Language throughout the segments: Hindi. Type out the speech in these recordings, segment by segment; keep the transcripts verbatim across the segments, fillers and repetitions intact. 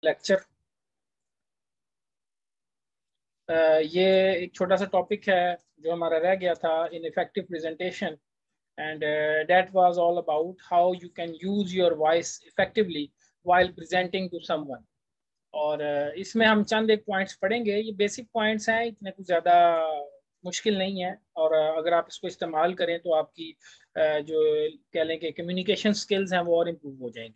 लेक्चर। ये एक छोटा सा टॉपिक है जो हमारा रह गया था in effective presentation, and that was all about how you can use your voice effectively while presenting to someone. और uh, इसमें हम चंद एक पॉइंट्स पढ़ेंगे। ये बेसिक पॉइंट्स हैं, इतने कुछ ज़्यादा मुश्किल नहीं है, और uh, अगर आप इसको इस्तेमाल करें तो आपकी uh, जो कह लें कि कम्युनिकेशन स्किल्स हैं वो और इम्प्रूव हो जाएंगे।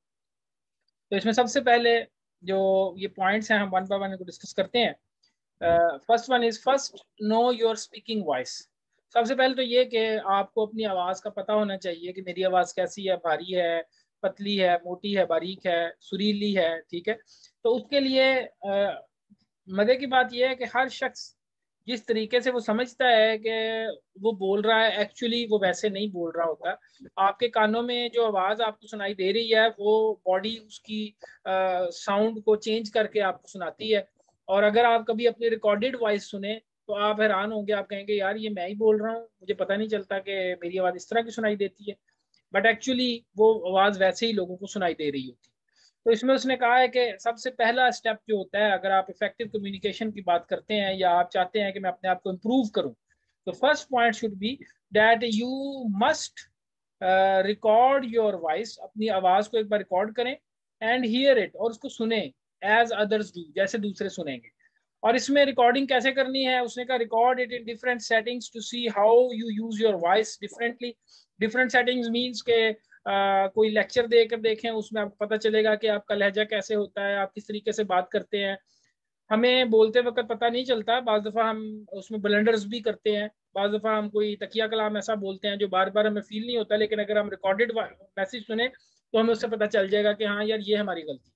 तो इसमें सबसे पहले जो ये पॉइंट्स हैं हम वन बाय वन इनको डिस्कस करते हैं। First one is first know your speaking voice. सबसे पहले तो ये कि आपको अपनी आवाज़ का पता होना चाहिए कि मेरी आवाज़ कैसी है, भारी है, पतली है, मोटी है, बारीक है, सुरीली है, ठीक है। तो उसके लिए uh, मजे की बात यह है कि हर शख्स जिस तरीके से वो समझता है कि वो बोल रहा है, एक्चुअली वो वैसे नहीं बोल रहा होता। आपके कानों में जो आवाज़ आपको सुनाई दे रही है वो बॉडी उसकी साउंड को चेंज करके आपको सुनाती है। और अगर आप कभी अपनी रिकॉर्डेड वॉइस सुने तो आप हैरान होंगे, आप कहेंगे यार ये मैं ही बोल रहा हूँ, मुझे पता नहीं चलता कि मेरी आवाज़ इस तरह की सुनाई देती है। बट एक्चुअली वो आवाज़ वैसे ही लोगों को सुनाई दे रही होती है। तो इसमें उसने कहा है कि सबसे पहला स्टेप जो होता है, अगर आप इफेक्टिव कम्युनिकेशन की बात करते हैं या आप चाहते हैं कि मैं अपने आप को इम्प्रूव करूं, तो first point should be that you must record your voice. अपनी आवाज़ को एक बार रिकॉर्ड करें एंड हियर इट, और उसको सुने एज अदर्स डू, जैसे दूसरे सुनेंगे। और इसमें रिकॉर्डिंग कैसे करनी है, उसने कहा record it in different settings to see how you use your voice differently. Different settings means के Uh, कोई लेक्चर देकर देखें, उसमें आपको पता चलेगा कि आपका लहजा कैसे होता है, आप किस तरीके से बात करते हैं। हमें बोलते वक्त पता नहीं चलता, बाज़ दफ़ा हम उसमें ब्लंडर्स भी करते हैं, बाज़ दफ़ा हम कोई तकिया कलाम ऐसा बोलते हैं जो बार बार हमें फील नहीं होता, लेकिन अगर हम रिकॉर्डेड मैसेज सुने तो हमें उससे पता चल जाएगा कि हाँ यार ये हमारी गलती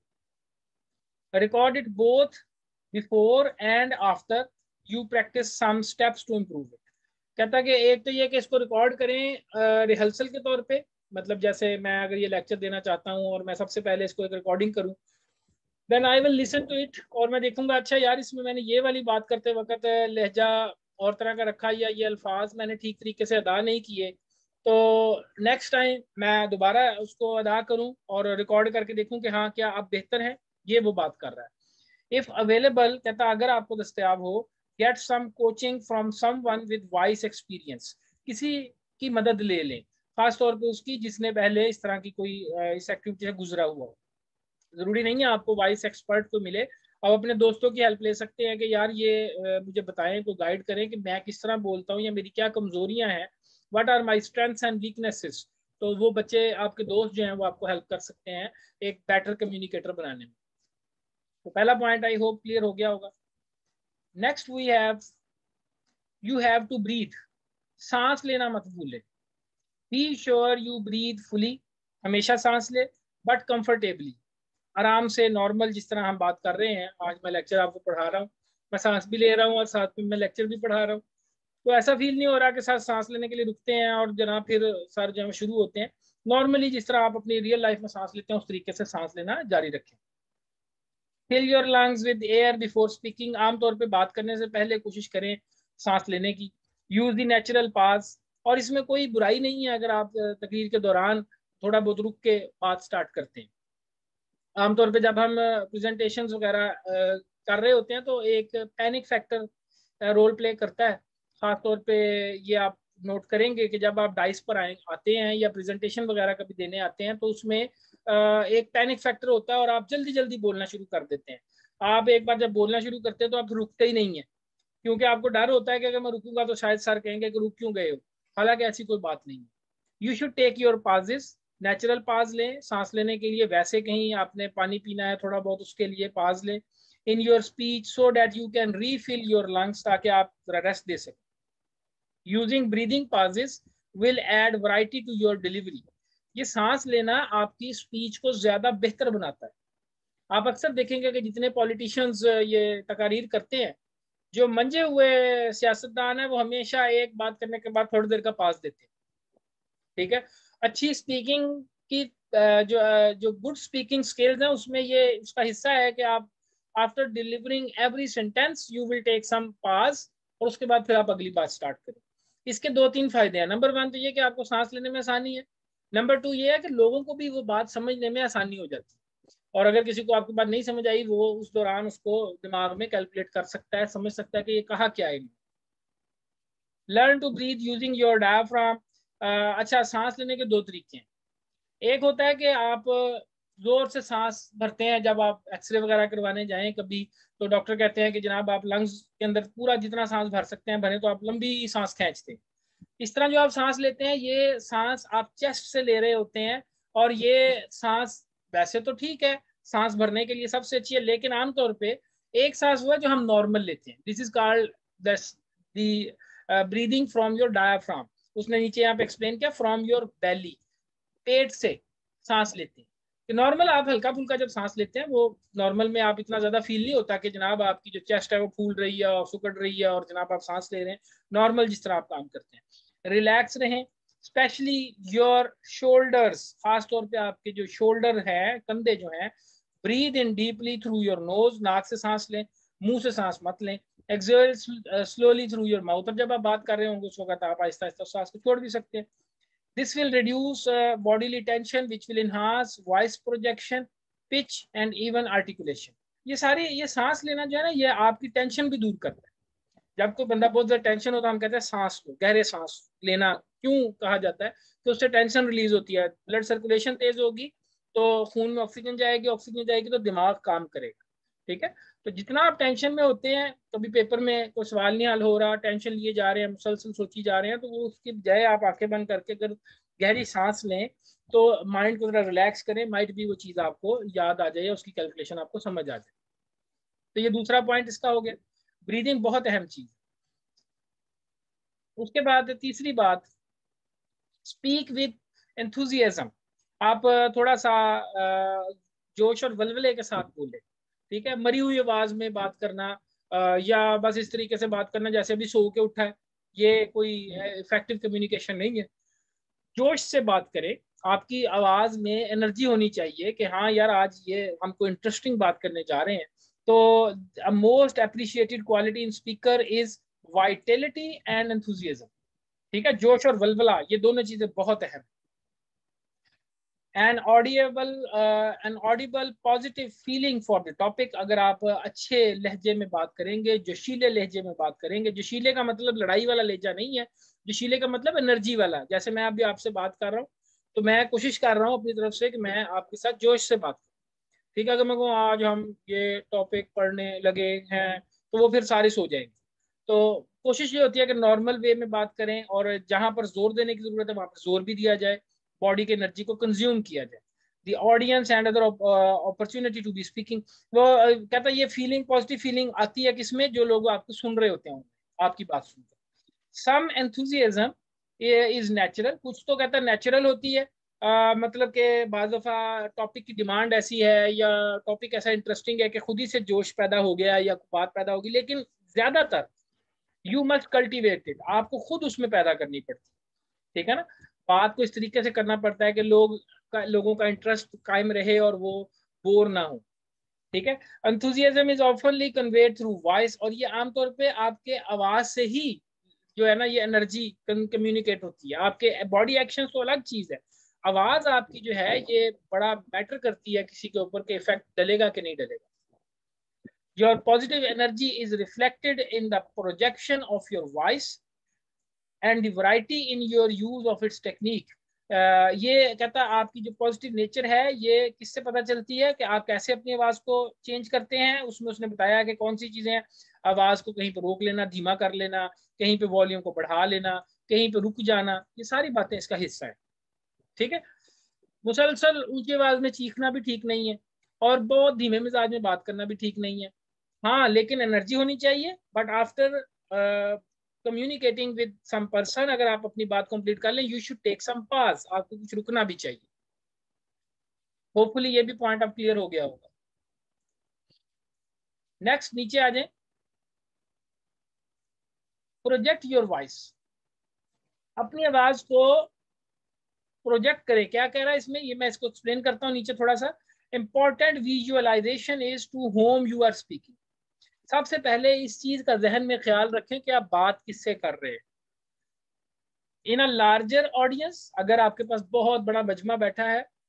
है। Record it both before and after you practise some steps to improve it. कहता है कि एक तो ये कि इसको रिकॉर्ड करें रिहर्सल के तौर पे, मतलब जैसे मैं अगर ये लेक्चर देना चाहता हूँ और मैं सबसे पहले इसको एक रिकॉर्डिंग करूँ, then I will listen to it, और मैं देखूंगा अच्छा यार इसमें मैंने ये वाली बात करते वक्त लहजा और तरह का रखा, या ये अल्फाज मैंने ठीक तरीके से अदा नहीं किए, तो नेक्स्ट टाइम मैं दोबारा उसको अदा करूं और रिकॉर्ड करके देखूं कि हाँ क्या अब बेहतर है, ये वो बात कर रहा है। इफ अवेलेबल, कहता अगर आपको दस्तयाब हो, get some coaching from someone with voice experience. किसी की मदद ले लें, खास तौर पे उसकी जिसने पहले इस तरह की कोई इस एक्टिविटी से गुजरा हुआ हो। जरूरी नहीं है आपको वॉइस एक्सपर्ट को मिले, आप अपने दोस्तों की हेल्प ले सकते हैं कि यार ये uh, मुझे बताएं, तो गाइड करें कि मैं किस तरह बोलता हूँ या मेरी क्या कमजोरियां हैं, what are my strengths and weaknesses. तो वो बच्चे आपके दोस्त जो हैं वो आपको हेल्प कर सकते हैं एक बेटर कम्युनिकेटर बनाने में। तो पहला पॉइंट आई होप क्लियर हो गया होगा। Next we have you have to breathe. सांस लेना मत भूले। Be sure you breathe fully. हमेशा सांस ले, बट कंफर्टेबली, आराम से, नॉर्मल जिस तरह हम बात कर रहे हैं। आज मैं लेक्चर आपको पढ़ा रहा हूँ, मैं सांस भी ले रहा हूँ और साथ में मैं लेक्चर भी पढ़ा रहा हूँ, तो ऐसा फील नहीं हो रहा कि साथ सांस लेने के लिए रुकते हैं और जनाब फिर सर जो है शुरू होते हैं। नॉर्मली जिस तरह आप अपनी रियल लाइफ में सांस लेते हैं उस तरीके से सांस लेना जारी रखें। Fill your lungs with air before speaking. आमतौर पर बात करने से पहले कोशिश करें सांस लेने की। यूज द नेचुरल पास, और इसमें कोई बुराई नहीं है अगर आप तकरीर के दौरान थोड़ा बहुत रुक के बात स्टार्ट करते हैं। आमतौर पे जब हम प्रेजेंटेशन वगैरह कर रहे होते हैं तो एक पैनिक फैक्टर रोल प्ले करता है। खास तौर पे ये आप नोट करेंगे कि जब आप डाइस पर आए आते हैं या प्रेजेंटेशन वगैरह कभी देने आते हैं तो उसमें एक पैनिक फैक्टर होता है और आप जल्दी जल्दी बोलना शुरू कर देते हैं। आप एक बार जब बोलना शुरू करते हैं तो आप रुकते ही नहीं है, क्योंकि आपको डर होता है कि अगर मैं रुकूंगा तो शायद सर कहेंगे कि रुक क्यों गए हो। हालांकि ऐसी कोई बात नहीं है। You should take your pauses. Natural pause लें सांस लेने के लिए, वैसे कहीं आपने पानी पीना है थोड़ा बहुत उसके लिए पाज लें in your speech so that you can refill your lungs, ताकि आप रेस्ट दे सकें। Using breathing pauses will add variety to your delivery. ये सांस लेना आपकी स्पीच को ज्यादा बेहतर बनाता है। आप अक्सर देखेंगे कि जितने पॉलिटिशियंस ये तकारीर करते हैं, जो मंजे हुए सियासतदान है वो हमेशा एक बात करने के बाद थोड़ी देर का पास देते हैं, ठीक है। अच्छी स्पीकिंग की जो जो गुड स्पीकिंग स्किल्स है उसमें ये उसका हिस्सा है कि आप after delivering every sentence you will take some pause, और उसके बाद फिर आप अगली बात स्टार्ट करें। इसके दो तीन फायदे हैं। नंबर वन तो ये कि आपको सांस लेने में आसानी है। नंबर टू ये है कि लोगों को भी वो बात समझने में आसानी हो जाती है। और अगर किसी को आपकी बात नहीं समझ आई, वो उस दौरान उसको दिमाग में कैलकुलेट कर सकता है, समझ सकता है कि ये कहा क्या है। Learn to breathe using your diaphragm. अच्छा, सांस लेने के दो तरीके हैं। एक होता है कि आप जोर से सांस भरते हैं, जब आप एक्सरे वगैरह करवाने जाएं कभी, तो डॉक्टर कहते हैं कि जनाब आप लंग्स के अंदर पूरा जितना सांस भर सकते हैं भरें, तो आप लंबी सांस खींचते हैं। इस तरह जो आप सांस लेते हैं, ये सांस आप चेस्ट से ले रहे होते हैं, और ये सांस वैसे तो ठीक है, सांस भरने के लिए सबसे अच्छी है, लेकिन आमतौर पे एक सांस वो है जो हम नॉर्मल लेते हैं। This is called the breathing from your diaphragm. उसने नीचे यहाँ पे एक्सप्लेन किया, फ्रॉम योर बेली, पेट से सांस लेते हैं। कि नॉर्मल आप हल्का फुल्का जब सांस लेते हैं, वो नॉर्मल में आप इतना ज्यादा फील नहीं होता कि जनाब आपकी जो चेस्ट है वो फूल रही है और सुकड़ रही है और जनाब आप सांस ले रहे हैं। नॉर्मल जिस तरह आप काम करते हैं, रिलैक्स रहें, स्पेशली योर शोल्डर्स, खास तौर पे आपके जो शोल्डर है, कंधे जो हैं। Breathe in deeply through your nose, नाक से सांस लें, मुंह से सांस मत लें। Exhale slowly through your mouth. अब जब आप बात कर रहे होंगे उस वक्त आप आहिस्ता आहिस्ता सांस को छोड़ भी सकते हैं। This will reduce uh, bodily tension, which will enhance voice projection, pitch and even articulation. ये सारी, ये सांस लेना जो है ना, ये आपकी टेंशन भी दूर करता है। जब कोई बंदा बहुत ज्यादा टेंशन होता है, हम कहते हैं सांस लो, गहरे सांस लेना क्यों कहा जाता है, तो उससे टेंशन रिलीज होती है, ब्लड सर्कुलेशन तेज होगी, तो खून में ऑक्सीजन जाएगी, ऑक्सीजन जाएगी तो दिमाग काम करेगा। ठीक है, तो जितना आप टेंशन में होते हैं, कभी पेपर में कोई सवाल नहीं हल हो रहा, टेंशन लिए जा रहे हैं, मुसलसल सोची जा रहे हैं, तो वो उसकी बजाय आप आंखें बंद करके अगर गहरी सांस लें, तो माइंड को थोड़ा रिलैक्स करें, माइट भी वो चीज़ आपको याद आ जाए, उसकी कैलकुलेशन आपको समझ आ जाए। तो ये दूसरा पॉइंट इसका हो गया। ब्रीदिंग बहुत अहम चीज। उसके बाद तीसरी बात, स्पीक विद एंथुजियाज्म। आप थोड़ा सा जोश और वलवले के साथ बोले। ठीक है, मरी हुई आवाज में बात करना, या बस इस तरीके से बात करना जैसे अभी सो के उठा है, ये कोई इफेक्टिव कम्युनिकेशन नहीं है। जोश से बात करें, आपकी आवाज में एनर्जी होनी चाहिए कि हाँ यार, आज ये हम कोई इंटरेस्टिंग बात करने जा रहे हैं। तो most appreciated quality in speaker is vitality and enthusiasm. ठीक है, जोश और वलवला, ये दोनों चीजें बहुत अहम। An audible an audible positive feeling for the topic. अगर आप अच्छे लहजे में बात करेंगे, जोशीले लहजे में बात करेंगे, जोशीले का मतलब लड़ाई वाला लहजा नहीं है, जोशीले का मतलब एनर्जी वाला। जैसे मैं अभी आपसे बात कर रहा हूँ, तो मैं कोशिश कर रहा हूँ अपनी तरफ से कि मैं आपके साथ जोश से बात करूँ। ठीक है, अगर मैं कहूँ आज हम ये टॉपिक पढ़ने लगे हैं, तो वो फिर सारे सो जाएंगे। तो कोशिश ये होती है कि नॉर्मल वे में बात करें, और जहां पर जोर देने की जरूरत है वहां पर जोर भी दिया जाए, बॉडी की एनर्जी को कंज्यूम किया जाए। The audience and other opportunity to be speaking. वो uh, कहता है ये फीलिंग, पॉजिटिव फीलिंग आती है किसमें, जो लोग आपको सुन रहे होते हैं, आपकी बात सुनकर। Some enthusiasm is natural. कुछ तो कहता है नेचुरल होती है, Uh, मतलब कि बाज़ दफ़ा टॉपिक की डिमांड ऐसी है, या टॉपिक ऐसा इंटरेस्टिंग है कि खुद ही से जोश पैदा हो गया या बात पैदा होगी। लेकिन ज्यादातर यू मस्ट कल्टिवेट इट, आपको खुद उसमें पैदा करनी पड़ती है। ठीक है ना, बात को इस तरीके से करना पड़ता है कि लोग का, लोगों का इंटरेस्ट कायम रहे और वो बोर ना हो। ठीक है, एंथुजियाज्म इज ऑफनली कन्वेड थ्रू वॉइस, और ये आमतौर पे आपके आवाज से ही जो है ना, ये एनर्जी कम्युनिकेट होती है। आपके बॉडी एक्शन तो अलग चीज है, आवाज आपकी जो है ये बड़ा मैटर करती है किसी के ऊपर के इफेक्ट डलेगा कि नहीं डलेगा। Your positive energy is reflected in the projection of your voice and the variety in your use of its technique. uh, ये कहता है आपकी जो पॉजिटिव नेचर है ये किससे पता चलती है कि आप कैसे अपनी आवाज को चेंज करते हैं। उसमें उसने बताया कि कौन सी चीजें हैं, आवाज को कहीं पर रोक लेना, धीमा कर लेना, कहीं पे वॉल्यूम को बढ़ा लेना, कहीं पे रुक जाना, ये सारी बातें इसका हिस्सा है। ठीक है, मुसलसल ऊंची आवाज में चीखना भी ठीक नहीं है, और बहुत धीमे मिजाज में बात करना भी ठीक नहीं है। हाँ, लेकिन एनर्जी होनी चाहिए। But after communicating with some person, अगर आप अपनी बात कंप्लीट कर लें, you should take some pause, आपको कुछ रुकना भी चाहिए। होपफुली ये भी पॉइंट अब क्लियर हो गया होगा। नेक्स्ट नीचे आ जाए, प्रोजेक्ट योर वॉइस। अपनी आवाज को प्रोजेक्ट करें। क्या कह रहा है इसमें, ये मैं इसको एक्सप्लेन करता हूँ नीचे थोड़ा सा। Important visualisation is to whom you are speaking. सबसे पहले इस चीज का जहन में ख्याल रखें कि आप बात किससे कर रहे हैं। इन अ लार्जर ऑडियंस, अगर आपके पास बहुत बड़ा मजमा बैठा है,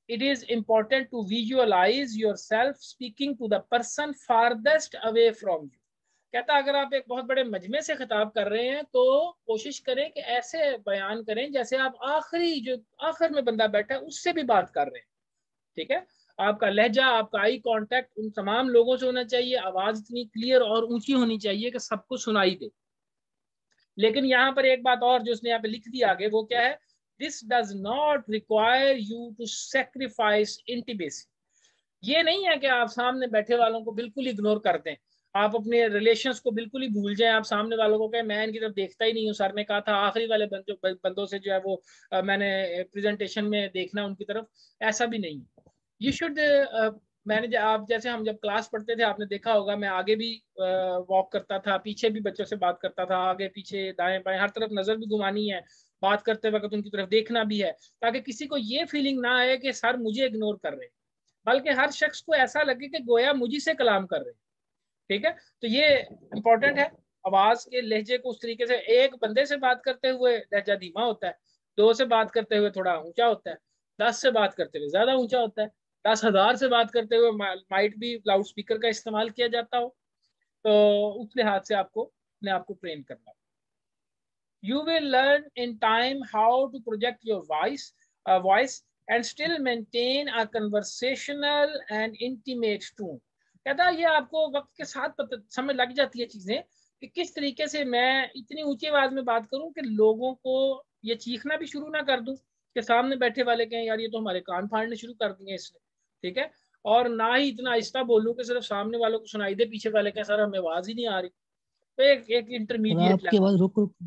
it is important to visualize yourself speaking to the person farthest away from you. कहता अगर आप एक बहुत बड़े मजमे से खिताब कर रहे हैं तो कोशिश करें कि ऐसे बयान करें जैसे आप आखिरी जो आखिर में बंदा बैठा है उससे भी बात कर रहे हैं, ठीक है। आपका लहजा, आपका आई कांटेक्ट उन तमाम लोगों से होना चाहिए, आवाज इतनी क्लियर और ऊंची होनी चाहिए कि सबको सुनाई दे। लेकिन यहाँ पर एक बात और जो उसने यहाँ पे लिख दी आगे, वो क्या है, this does not require you to sacrifice intimacy. ये नहीं है कि आप सामने बैठे वालों को बिल्कुल इग्नोर कर दें, आप अपने रिलेशंस को बिल्कुल ही भूल जाएं, आप सामने वालों को कहें मैं इनकी तरफ देखता ही नहीं हूँ, सर ने कहा था आखिरी वाले बंदों बंदों से जो है वो आ, मैंने प्रेजेंटेशन में देखना उनकी तरफ, ऐसा भी नहीं। यू शुड, मैंने आप जैसे हम जब क्लास पढ़ते थे आपने देखा होगा, मैं आगे भी वॉक करता था, पीछे भी बच्चों से बात करता था, आगे पीछे दाएं बाएं हर तरफ नजर भी घुमानी है, बात करते वक्त उनकी तरफ देखना भी है, ताकि किसी को ये फीलिंग ना आए कि सर मुझे इग्नोर कर रहे हैं, बल्कि हर शख्स को ऐसा लगे कि गोया मुझी से कलाम कर रहे हैं, ठीक है। तो ये इंपॉर्टेंट है, आवाज के लहजे को उस तरीके से, एक बंदे से बात करते हुए लहजा धीमा होता है, दो से बात करते हुए थोड़ा ऊंचा होता है, दस से बात करते हुए ज्यादा ऊंचा होता है, दस हजार से बात करते हुए माइट भी लाउड स्पीकर का इस्तेमाल किया जाता हो। तो उस लिहाज से आपको अपने आप को ट्रेन करना है। You will learn in time how to project your voice, uh, voice and still maintain a conversational and intimate tone. कहता है ये आपको वक्त के साथ पता समझ लग जाती है चीजें कि किस तरीके से मैं इतनी ऊंची आवाज में बात करूं कि लोगों को ये चीखना भी शुरू ना कर दूं कि सामने बैठे वाले कहें यार ये तो हमारे कान फाड़ने शुरू कर दिए इसने, ठीक है, और ना ही इतना आहिस्ता बोलूं कि सिर्फ सामने वालों को सुनाई दे, पीछे वाले कहें सर हमें आवाज ही नहीं आ रही। तो एक एक इंटरमीडिएट आपकी आवाज रुक रुक।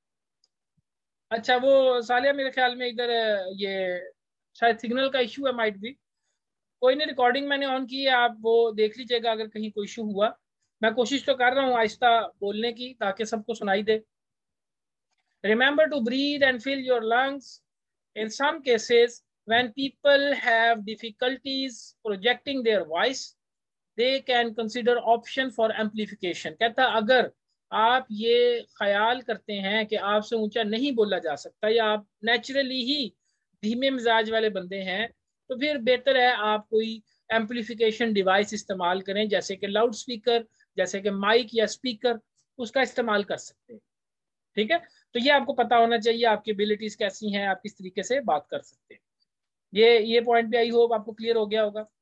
अच्छा वो सालिया मेरे ख्याल में इधर ये शायद सिग्नल का इशू है, माइट भी, कोई नहीं, रिकॉर्डिंग मैंने ऑन की है, आप वो देख लीजिएगा अगर कहीं कोई इशू हुआ। मैं कोशिश तो कर रहा हूँ आहिस्ता बोलने की ताकि सबको सुनाई दे। Remember to breathe and fill your lungs. In some cases when people have difficulties projecting their voice they can consider option for amplification. कहता अगर आप ये ख्याल करते हैं कि आपसे ऊंचा नहीं बोला जा सकता या आप नेचुरली ही धीमे मिजाज वाले बंदे हैं, तो फिर बेहतर है आप कोई एम्पलीफिकेशन डिवाइस इस्तेमाल करें, जैसे कि लाउड स्पीकर, जैसे कि माइक या स्पीकर, उसका इस्तेमाल कर सकते हैं, ठीक है। तो ये आपको पता होना चाहिए आपकी एबिलिटीज कैसी हैं, आप किस तरीके से बात कर सकते हैं। ये ये पॉइंट भी आई होप आपको क्लियर हो गया होगा।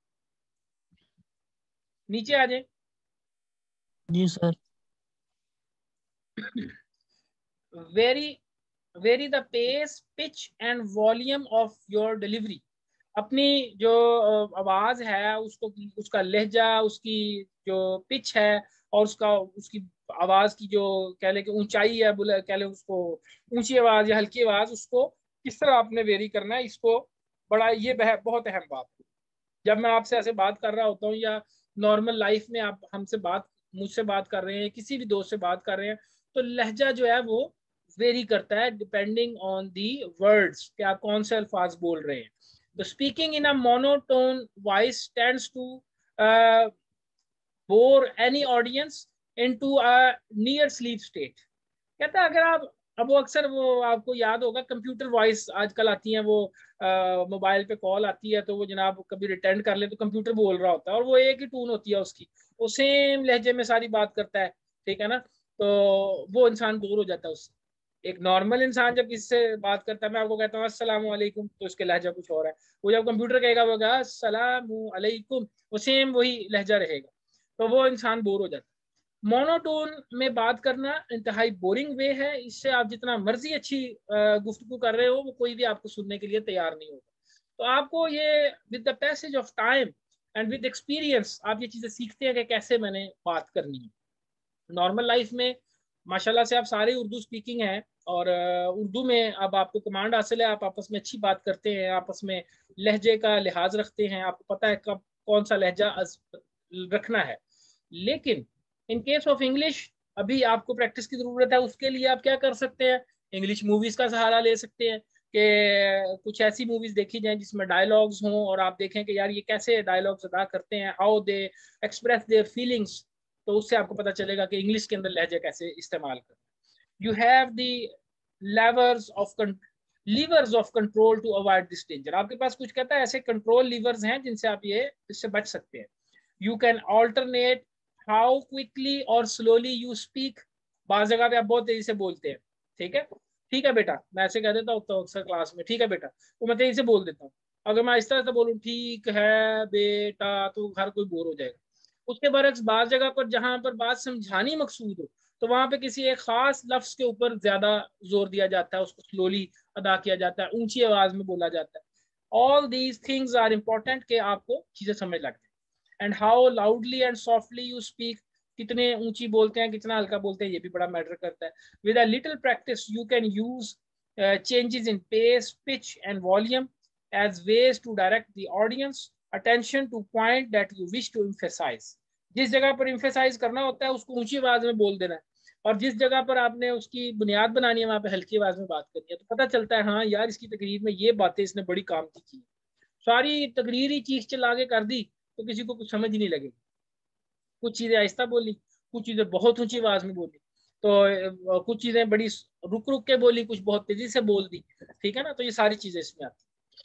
नीचे आ जाए। जी sir. Very very the pace, pitch and volume of your delivery. अपनी जो आवाज है उसको, उसका लहजा, उसकी जो पिच है और उसका उसकी आवाज की जो कह ले कि ऊंचाई है, बोले कह ले उसको ऊंची आवाज या हल्की आवाज, उसको किस तरह आपने वेरी करना है, इसको बड़ा ये बहुत अहम बात है। जब मैं आपसे ऐसे बात कर रहा होता हूँ या नॉर्मल लाइफ में आप हमसे बात मुझसे बात कर रहे हैं, किसी भी दोस्त से बात कर रहे हैं, तो लहजा जो है वो वेरी करता है डिपेंडिंग ऑन दी वर्ड्स कि आप कौन से अल्फाज बोल रहे हैं। तो speaking in a monotone voice tends to bore any audience into a near sleep state. कहता है अगर आप, अब वो अक्सर वो आपको याद होगा कंप्यूटर वॉइस आजकल आती है, वो मोबाइल पे कॉल आती है तो वो जनाब कभी रिटर्न कर ले तो कंप्यूटर बोल रहा होता है और वो एक ही टून होती है उसकी, वो सेम लहजे में सारी बात करता है, ठीक है ना। तो वो इंसान दूर हो जाता है उससे। एक नॉर्मल इंसान जब किसी से बात करता है, मैं आपको कहता हूँ अस्सलाम वालेकुम, तो उसके लहजा कुछ और है, वो जब कंप्यूटर कहेगा वो कहेगा अस्सलाम वालेकुम, वो सेम वही लहजा रहेगा, तो वो इंसान बोर हो जाता है। मोनोटोन में बात करना इंतहाई बोरिंग वे है, इससे आप जितना मर्जी अच्छी गुफ्तगू कर रहे हो वो कोई भी आपको सुनने के लिए तैयार नहीं होगा। तो आपको ये with the passage of time and with experience आप ये चीजें सीखते हैं कि कैसे मैंने बात करनी है। नॉर्मल लाइफ में माशाल्लाह से आप सारे उर्दू स्पीकिंग हैं और उर्दू में अब आपको कमांड हासिल है, आप आपस में अच्छी बात करते हैं, आपस में लहजे का लिहाज रखते हैं, आपको पता है कब कौन सा लहजा रखना है। लेकिन इन केस ऑफ इंग्लिश अभी आपको प्रैक्टिस की जरूरत है। उसके लिए आप क्या कर सकते हैं, इंग्लिश मूवीज का सहारा ले सकते हैं कि कुछ ऐसी मूवीज देखी जाएं जिसमें डायलॉग्स हों और आप देखें कि यार ये कैसे डायलॉग्स अदा करते हैं, how they express their feelings, तो उससे आपको पता चलेगा कि इंग्लिश के अंदर लहजे कैसे इस्तेमाल करना। You have the levers of levers of control to avoid this danger. आपके पास कुछ कहता है ऐसे कंट्रोल लीवर्स हैं जिनसे आप ये इससे बच सकते हैं। You can alternate how quickly और स्लोली यू स्पीक। बाज़ जगह पे आप बहुत तेजी से बोलते हैं, ठीक है, ठीक है बेटा, मैं ऐसे कह देता हूँ तो अक्सर क्लास में, ठीक है बेटा, वो मैं तेजी से बोल देता हूँ। अगर मैं इस तरह से बोलूँ ठीक है बेटा, तो हर कोई बोर हो जाएगा। उसके बरक्स बाज़ जगह पर जहां पर बात समझानी मकसूद हो, तो वहां पे किसी एक खास लफ्ज के ऊपर ज्यादा जोर दिया जाता है, उसको स्लोली अदा किया जाता है, ऊंची आवाज में बोला जाता है। All these things are important कि आपको चीजें समझ लगती हैं। And how loudly and softly you speak, कितने ऊंची बोलते हैं कितना हल्का बोलते हैं, ये भी बड़ा मैटर करता है। With a little practice you can use changes in pace, pitch and volume as ways to direct the audience attention to point that you wish to emphasise. जिस जगह पर एम्फेसाइज करना होता है उसको ऊंची आवाज में बोल देना है, और जिस जगह पर आपने उसकी बुनियाद बनानी है वहां पे हल्की आवाज में बात करनी है, तो पता चलता है हाँ यार इसकी तकरीर में ये बातें इसने बड़ी काम की की। सारी तकरीर ही चीख चिल्ला के कर दी तो किसी को कुछ समझ ही नहीं लगेगी। कुछ चीजें आहिस्ता बोली, कुछ चीजें बहुत ऊंची आवाज में बोली, तो कुछ चीजें बड़ी रुक रुक के बोली, कुछ बहुत तेजी से बोल दी, ठीक है ना। तो ये सारी चीजें इसमें आती।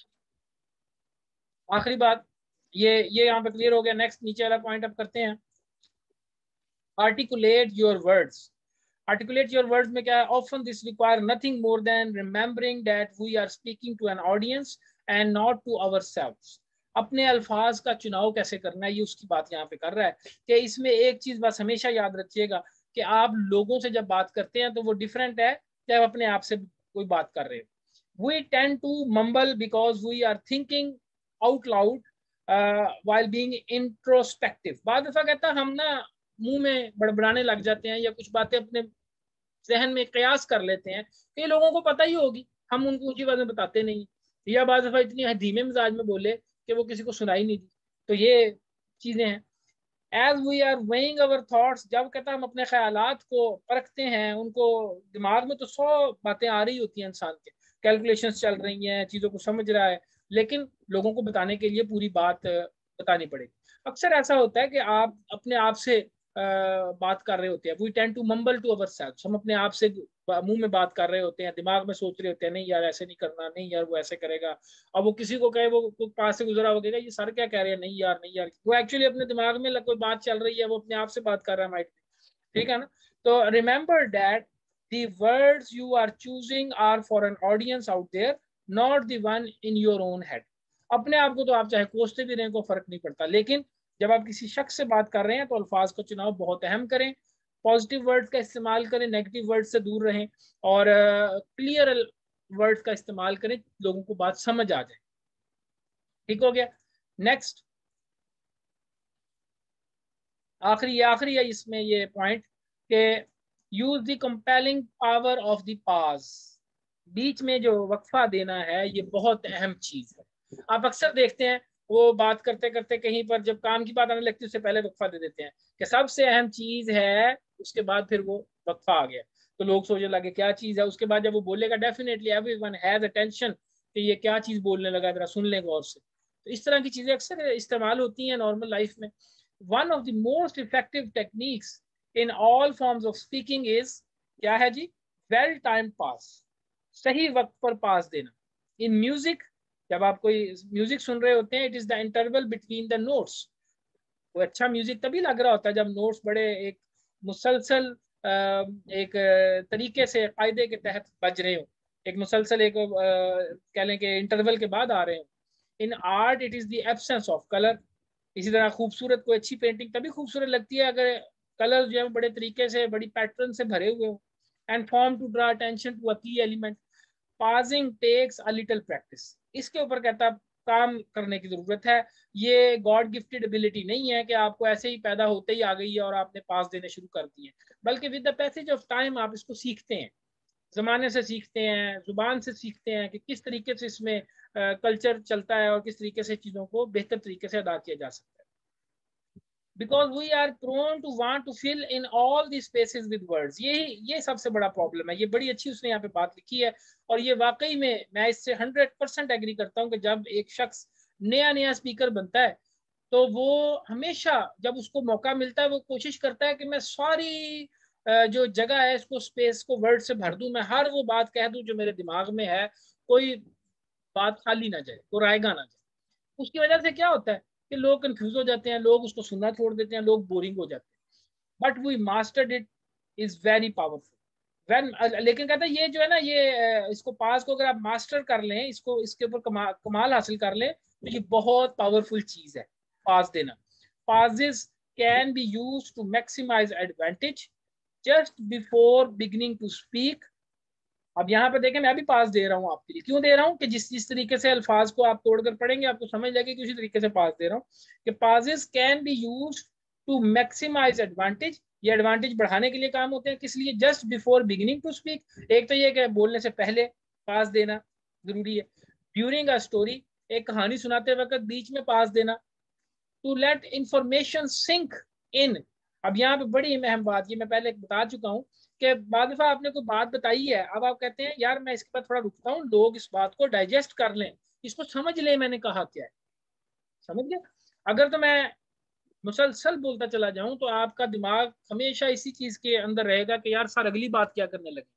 आखिरी बात ये ये यहाँ पे क्लियर हो गया। नेक्स्ट नीचे वाला पॉइंट अब करते हैं, articulate your words. Articulate your words में क्या है, often this require nothing more than remembering that we are speaking to an audience and not to ourselves. अपने अल्फाज का चुनाव कैसे करना है ये उसकी बात यहाँ पे कर रहा है कि इसमें एक चीज बस हमेशा याद रखिएगा कि आप लोगों से जब बात करते हैं तो वो डिफरेंट है कि आप अपने आप से कोई बात कर रहे हो। We tend to mumble because we are thinking out loud uh, while being introspective. बाद दफा कहता हम ना मुंह में बड़बड़ाने लग जाते हैं या कुछ बातें अपने जहन में कयास कर लेते हैं, कई लोगों को पता ही होगी, हम उनको ऊंची आवाज में बताते नहीं, या बात दफा इतनी धीमे मिजाज में बोले कि वो किसी को सुनाई नहीं दी। तो ये चीजें हैं। As we are weighing our thoughts, जब कहता हम अपने ख्यालात को परखते हैं, उनको दिमाग में तो सौ बातें आ रही होती हैं, इंसान के कैलकुलेशंस चल रही हैं, चीजों को समझ रहा है, लेकिन लोगों को बताने के लिए पूरी बात बतानी पड़ेगी। अक्सर ऐसा होता है कि आप अपने आप से Uh, बात कर रहे होते हैं, we tend to mumble to ourselves, हम अपने आप से मुंह में बात कर रहे होते हैं, दिमाग में सोच रहे होते हैं नहीं यार ऐसे नहीं करना, नहीं यार वो ऐसे करेगा। अब वो किसी को कहे, वो पास से गुजरा होगा, ये सर क्या कह रहे हैं, नहीं यार नहीं यार, वो एक्चुअली अपने दिमाग में कोई बात चल रही है, वो अपने आप से बात कर रहा है माइट, ठीक है ना। तो remember that the words you are choosing are for an audience out there, not the one in your own head. अपने आप को तो आप चाहे कोसते भी रहें को फर्क नहीं पड़ता, लेकिन जब आप किसी शख्स से बात कर रहे हैं तो अल्फाज का चुनाव बहुत अहम करें, पॉजिटिव वर्ड्स का इस्तेमाल करें, नेगेटिव वर्ड्स से दूर रहें, और क्लियर uh, वर्ड्स का इस्तेमाल करें, लोगों को बात समझ आ जाए। ठीक हो गया। नेक्स्ट आखिरी आखिरी है इसमें ये पॉइंट के use the compelling power of the pause. बीच में जो वक्फा देना है ये बहुत अहम चीज है। आप अक्सर देखते हैं वो बात करते करते कहीं पर जब काम की बात आने लगती है उससे पहले वक्फा दे देते हैं कि सबसे अहम चीज है, उसके बाद फिर वो वक्फा आ गया तो लोग सोचने लगे क्या चीज है। उसके बाद जब वो बोलेगा डेफिनेटली एवरीवन हैज अटेंशन कि ये क्या चीज बोलने लगा, जरा सुन लें गौर से। तो इस तरह की चीजें अक्सर इस्तेमाल होती हैं नॉर्मल लाइफ में। One of the most effective techniques in all forms of speaking is क्या है जी, वेल टाइम पास, सही वक्त पर पास देना। इन म्यूजिक, जब आप कोई म्यूजिक सुन रहे होते हैं, it is the interval between the notes. वो अच्छा म्यूजिक तभी लग रहा होता है जब नोट्स बड़े एक मुसलसल एक तरीके से कायदे के तहत बज रहे हो, एक मुसलसल एक कह लें कि इंटरवल के बाद आ रहे हो। In art it is the absence of colour. इसी तरह खूबसूरत कोई अच्छी पेंटिंग तभी खूबसूरत लगती है अगर कलर जो है बड़े तरीके से बड़ी पैटर्न से भरे हुए हो। And form to draw attention to a key element. Pausing takes a little practice. इसके ऊपर कहता काम करने की जरूरत है। ये गॉड गिफ्टेड एबिलिटी नहीं है कि आपको ऐसे ही पैदा होते ही आ गई है और आपने पास देने शुरू कर दिए, बल्कि with the passage of time आप इसको सीखते हैं, जमाने से सीखते हैं, जुबान से सीखते हैं कि किस तरीके से इसमें कल्चर uh, चलता है और किस तरीके से चीजों को बेहतर तरीके से अदा किया जा सकता है। Because we are prone to want to fill in all these spaces with words. ये ये सबसे बड़ा प्रॉब्लम है। ये बड़ी अच्छी उसने यहाँ पे बात लिखी है और ये वाकई में मैं इससे हंड्रेड परसेंट एग्री करता हूँ कि जब एक शख्स नया नया स्पीकर बनता है तो वो हमेशा जब उसको मौका मिलता है वो कोशिश करता है कि मैं सारी जो जगह है इसको, स्पेस को वर्ड से भर दूं, मैं हर वो बात कह दूं जो मेरे दिमाग में है कोई बात खाली ना जाए, कोई रायगा ना जाए। उसकी वजह से क्या होता है कि लोग कंफ्यूज हो जाते हैं, लोग उसको सुनना छोड़ देते हैं, लोग बोरिंग हो जाते हैं। But we mastered it is very powerful one. लेकिन कहता है ये जो है ना, ये इसको पास को अगर आप मास्टर कर लें, इसको इसके ऊपर कमा, कमाल हासिल कर लें, तो ये बहुत पावरफुल चीज है पास देना। Pauses can be use to maximise advantage just before beginning to speak. अब यहाँ पे देखें, मैं भी पास दे रहा हूँ आपके लिए। क्यों दे रहा हूँ कि जिस जिस तरीके से अल्फाज को आप तोड़कर पढ़ेंगे आपको समझ जाएगी कि उसी तरीके से पास दे रहा हूँ कि pauses can be use to maximise advantage. ये एडवांटेज बढ़ाने के लिए काम होते हैं। किस लिए? Just before beginning to speak. एक तो ये कि बोलने से पहले पास देना जरूरी है। ड्यूरिंग अ स्टोरी, एक कहानी सुनाते वक्त बीच में पास देना। To let information sink in. अब यहाँ पे बड़ी अहम बात, ये मैं पहले बता चुका हूँ कि बाद दफा आपने कोई बात बताई है, अब आप कहते हैं यार मैं इसके बाद थोड़ा रुकता हूँ, लोग इस बात को डाइजेस्ट कर लें, इसको समझ लें मैंने कहा क्या है। समझ गया? अगर तो मैं मुसलसल बोलता चला जाऊं तो आपका दिमाग हमेशा इसी चीज के अंदर रहेगा कि यार सर अगली बात क्या करने लगे,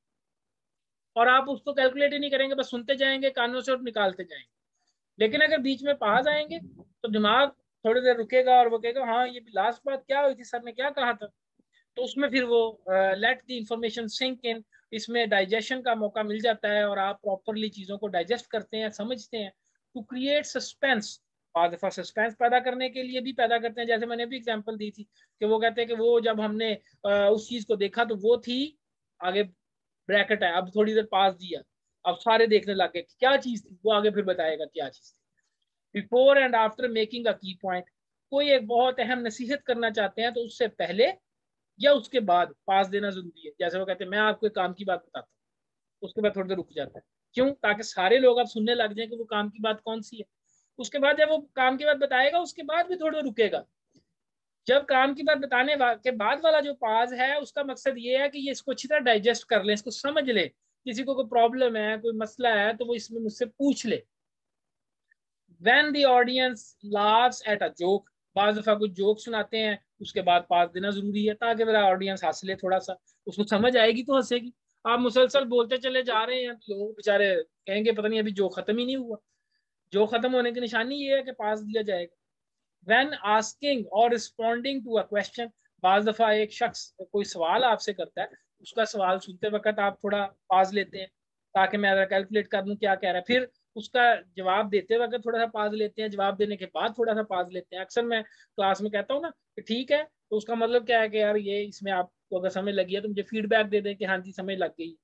और आप उसको कैलकुलेट ही नहीं करेंगे, बस सुनते जाएंगे कानों से और निकालते जाएंगे। लेकिन अगर बीच में पास आएंगे तो दिमाग थोड़ी देर रुकेगा और वो कहेगा हाँ ये लास्ट बात क्या हुई थी, सर ने क्या कहा था। तो उसमें फिर वो let the information sink in, इसमें डाइजेशन का मौका मिल जाता है और आप प्रॉपरली चीज़ों को डाइजेस्ट करते हैं, समझते हैं। टू क्रिएट सस्पेंस, बाद दफा सस्पेंस पैदा करने के लिए भी पैदा करते हैं। जैसे मैंने भी एग्जांपल दी थी कि वो कहते हैं कि वो जब हमने uh, उस चीज़ को देखा तो वो थी, आगे ब्रैकेट है, अब थोड़ी देर पास दिया, अब सारे देखने लग गए क्या चीज़ थी, वो आगे फिर बताएगा क्या चीज़ थी। Before and after making a key point, कोई एक बहुत अहम नसीहत करना चाहते हैं तो उससे पहले या उसके बाद पास देना जरूरी है। जैसे वो कहते हैं मैं आपको एक काम की बात बताता हूँ, उसके बाद थोड़ी देर रुक जाता है। क्यों? ताकि सारे लोग अब सुनने लग जाए कि वो काम की बात कौन सी है। उसके बाद जब वो काम की बात बताएगा उसके बाद भी थोड़ी देर रुकेगा। जब काम की बात बताने के बाद वाला जो पाज है उसका मकसद ये है कि ये इसको अच्छी तरह डाइजेस्ट कर ले, इसको समझ ले। किसी को कोई प्रॉब्लम है, कोई मसला है, तो वो इसमें मुझसे पूछ ले। When the audience laughs at a joke, बाज दफा कुछ जोक सुनाते हैं उसके बाद पास देना जरूरी है ताकि मेरा ऑडियंस हंस ले, थोड़ा सा उसको समझ आएगी तो हंसेगी। आप मुसलसल बोलते चले जा रहे हैं तो लोग बेचारे कहेंगे पता नहीं अभी जो खत्म ही नहीं हुआ। जो खत्म होने की निशानी ये है कि पास दिया जाएगा। When asking और responding to a question, बाज दफा एक शख्स कोई सवाल आपसे करता है, उसका सवाल सुनते वक्त आप थोड़ा पास लेते हैं ताकि मैं कैलकुलेट कर लूँ क्या कह रहा है। फिर उसका जवाब देते वक्त थोड़ा सा पास लेते हैं, जवाब देने के बाद थोड़ा सा पास लेते हैं। अक्सर मैं क्लास में कहता हूँ ना कि ठीक है, तो उसका मतलब क्या है कि यार ये इसमें आपको अगर समझ लगी है तो मुझे फीडबैक दे दें कि हाँ जी समझ लग गई।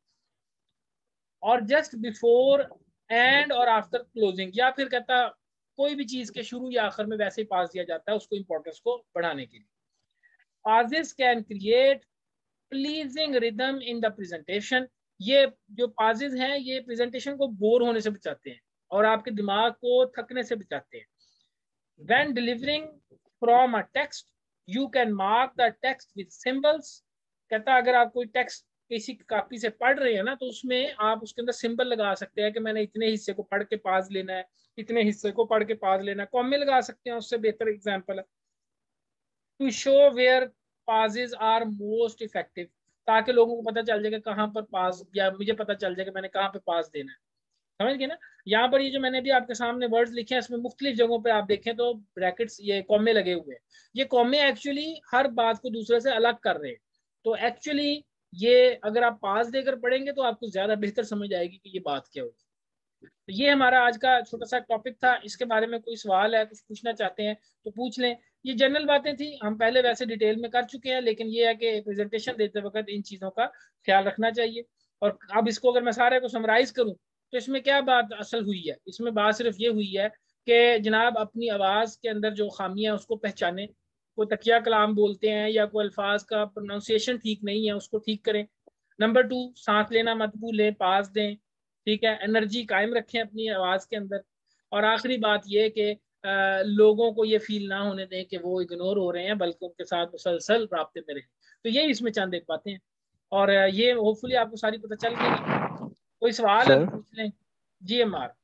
और जस्ट बिफोर एंड और आफ्टर क्लोजिंग, या फिर कहता कोई भी चीज के शुरू या आखिर में वैसे ही पास दिया जाता है उसको इंपॉर्टेंस को बढ़ाने के लिए। Pauses can create pleasing rhythm in the presentation. ये जो पासेस हैं ये प्रेजेंटेशन को बोर होने से बचाते हैं और आपके दिमाग को थकने से बचाते हैं। When delivering from a text, you can mark the text with symbols. कहता अगर आप कोई टेक्स्ट किसी कॉपी से पढ़ रहे हैं ना तो उसमें आप उसके अंदर सिंबल लगा सकते हैं कि मैंने इतने हिस्से को पढ़ के पास लेना है, इतने हिस्से को पढ़ के पास लेना है। कॉमे लगा सकते हैं, उससे बेहतर एग्जाम्पल है। To show where pauses are most effective, ताकि लोगों को पता चल जाए कि कहाँ पर पास, या मुझे पता चल जाए कि मैंने कहाँ पे पास देना है। समझ गए ना? यहाँ पर ये जो मैंने भी आपके सामने वर्ड्स लिखे हैं इसमें मुख्तलिफ जगहों पे आप देखें तो ब्रैकेट्स, ये कॉमे लगे हुए हैं। ये कॉमे एक्चुअली हर बात को दूसरे से अलग कर रहे हैं। तो एक्चुअली ये अगर आप पास देकर पढ़ेंगे तो आपको ज्यादा बेहतर समझ आएगी कि ये बात क्या होगी। तो ये हमारा आज का छोटा सा टॉपिक था। इसके बारे में कोई सवाल है, कुछ पूछना चाहते हैं तो पूछ लें। ये जनरल बातें थी, हम पहले वैसे डिटेल में कर चुके हैं, लेकिन ये है कि प्रेजेंटेशन देते वक्त इन चीज़ों का ख्याल रखना चाहिए। और अब इसको अगर मैं सारे को समराइज करूं तो इसमें क्या बात असल हुई है? इसमें बात सिर्फ ये हुई है कि जनाब अपनी आवाज़ के अंदर जो खामियां उसको पहचानें। कोई तकिया कलाम बोलते हैं या कोई अल्फाज का प्रोनाउंसिएशन ठीक नहीं है उसको ठीक करें। नंबर टू, सांस लेना मत भूलें, पास दें। ठीक है, एनर्जी कायम रखें अपनी आवाज़ के अंदर। और आखिरी बात यह कि लोगों को ये फील ना होने दें कि वो इग्नोर हो रहे हैं, बल्कि उनके साथ मुसलसल राब्ते में रहें। तो यही इसमें चंद एक बातें हैं और अ, ये होपफुली आपको सारी पता चल गई। कोई सवाल है सर, तो पूछ लें। G M R.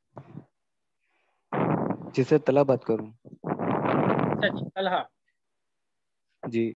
जिसे तला बात करूं। अच्छा जी, तलहा। जी।